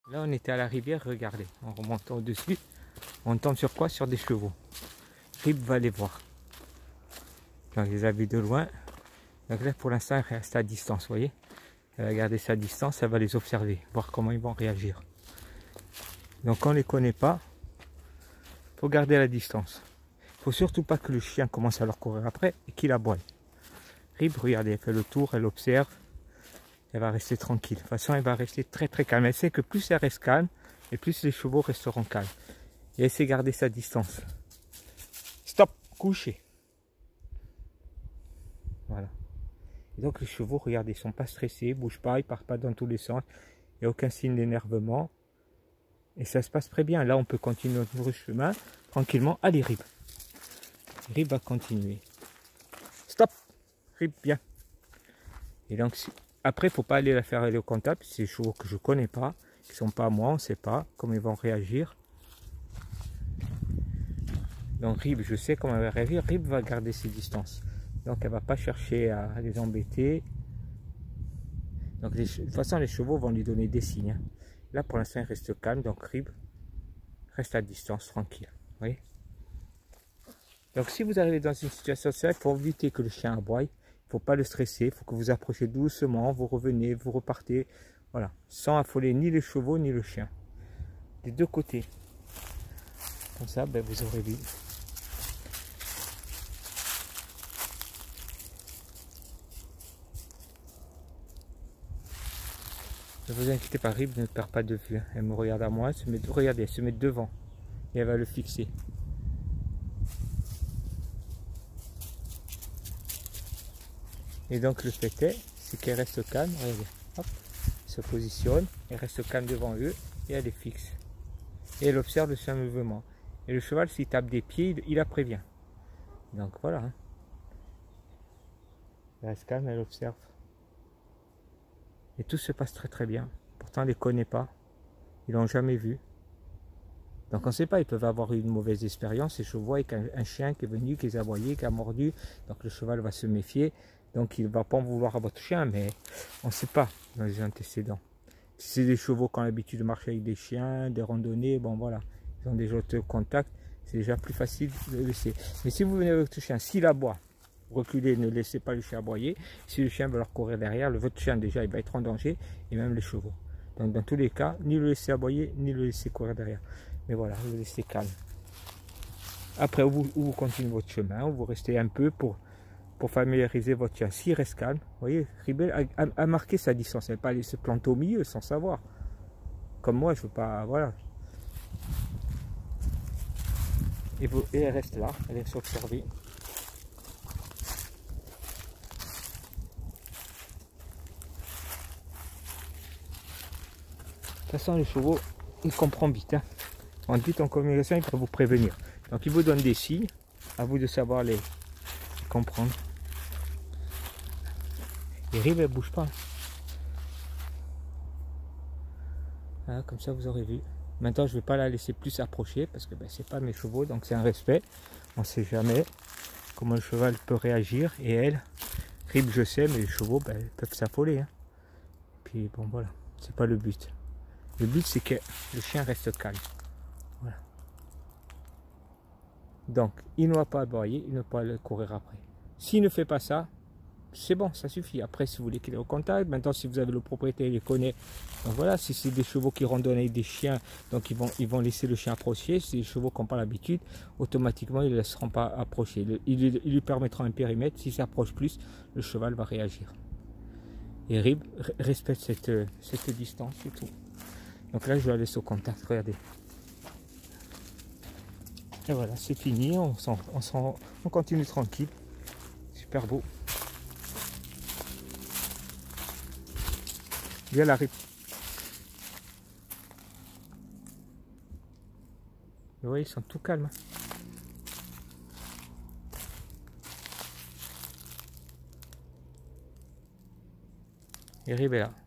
Là, on était à la rivière, regardez, en remontant au-dessus, on tombe sur quoi? Sur des chevaux. Rib va les voir. Donc, il les a vus de loin. Donc là, pour l'instant, elle reste à distance, vous voyez. Elle va garder sa distance, elle va les observer, voir comment ils vont réagir. Donc, quand on ne les connaît pas, il faut garder la distance. Il ne faut surtout pas que le chien commence à leur courir après et qu'il aboie. Rib, regardez, elle fait le tour, elle observe. Elle va rester tranquille. De toute façon, elle va rester très calme. Elle sait que plus elle reste calme, et plus les chevaux resteront calmes. Et elle sait garder sa distance. Stop, coucher. Voilà. Et donc les chevaux, regardez, ils ne sont pas stressés, ils ne bougent pas, ils ne partent pas dans tous les sens. Il n'y a aucun signe d'énervement. Et ça se passe très bien. Là, on peut continuer notre chemin tranquillement. Allez, Rib. Rib va continuer. Stop. Rib, bien. Et donc, après, il ne faut pas aller la faire aller au comptable. C'est des chevaux que je ne connais pas, qui ne sont pas à moi, on ne sait pas comment ils vont réagir. Donc Rib, je sais comment elle va réagir. Rib va garder ses distances. Donc elle ne va pas chercher à les embêter. Donc de toute façon, les chevaux vont lui donner des signes. Hein. Là, pour l'instant, il reste calme. Donc Rib reste à distance, tranquille. Vous voyez? Donc si vous arrivez dans une situation sérieuse, il faut éviter que le chien aboie. Il ne faut pas le stresser. Il faut que vous approchez doucement. Vous revenez, vous repartez. Voilà. Sans affoler ni les chevaux ni le chien. Des deux côtés. Comme ça, ben, vous aurez vu. Ne vous inquiétez pas, Rib ne perd pas de vue. Elle me regarde à moi, regardez, elle se met devant et elle va le fixer. Et donc le fait est, c'est qu'elle reste calme, regardez, hop, elle se positionne, elle reste calme devant eux et elle les fixe. Et elle observe le mouvement. Et le cheval, s'il tape des pieds, il la prévient. Donc voilà. Hein. Elle reste calme, elle observe. Et tout se passe très bien. Pourtant, on ne les connaît pas. Ils l'ont jamais vu. Donc on ne sait pas, ils peuvent avoir eu une mauvaise expérience, ces chevaux, avec un chien qui est venu, qui les a aboyés, qui a mordu. Donc le cheval va se méfier. Donc il ne va pas en vouloir à votre chien, mais on ne sait pas dans les antécédents. Si c'est des chevaux qui ont l'habitude de marcher avec des chiens, des randonnées, bon voilà, ils ont déjà été au contact, c'est déjà plus facile de laisser. Mais si vous venez avec votre chien, s'il aboie, reculez, ne laissez pas le chien aboyer. Si le chien veut leur courir derrière, votre chien déjà il va être en danger, et même les chevaux. Donc dans tous les cas, ni le laisser aboyer, ni le laisser courir derrière. Mais voilà, vous le laissez calme. Après, vous continuez votre chemin, vous restez un peu pour familiariser votre chien. S'il reste calme, vous voyez, Ribelle a marqué sa distance, elle ne va pas aller se planter au milieu sans savoir. Comme moi, je ne veux pas, voilà. Et elle reste là, elle est observée. De toute façon, les chevaux, ils comprennent vite. Hein. En vite en communication, ils peuvent vous prévenir. Donc, ils vous donnent des signes, à vous de savoir les comprendre. Et Rib, elle ne bouge pas. Voilà, comme ça, vous aurez vu. Maintenant, je ne vais pas la laisser plus approcher parce que ben, ce n'est pas mes chevaux, donc c'est un respect. On ne sait jamais comment le cheval peut réagir. Et elle, Rib, je sais, mais les chevaux ben, peuvent s'affoler. Hein. Puis bon, voilà, c'est pas le but. Le but, c'est que le chien reste calme. Voilà. Donc, il ne va pas aboyer, il ne va pas le courir après. S'il ne fait pas ça, c'est bon, ça suffit. Après, si vous voulez qu'il ait au contact, maintenant, si vous avez le propriétaire, il les connaît. Donc voilà, si c'est des chevaux qui randonnent avec des chiens, donc ils vont laisser le chien approcher. Si c'est des chevaux qui n'ont pas l'habitude, automatiquement, ils ne laisseront pas approcher. Ils lui permettront un périmètre. S'il s'approche plus, le cheval va réagir. Et Rib respecte cette distance, c'est tout. Donc là, je la laisse au contact, regardez. Et voilà, c'est fini, on continue tranquille. Super beau. Viens la Rib. Vous voyez, ils sont tout calmes. Et Rib est là.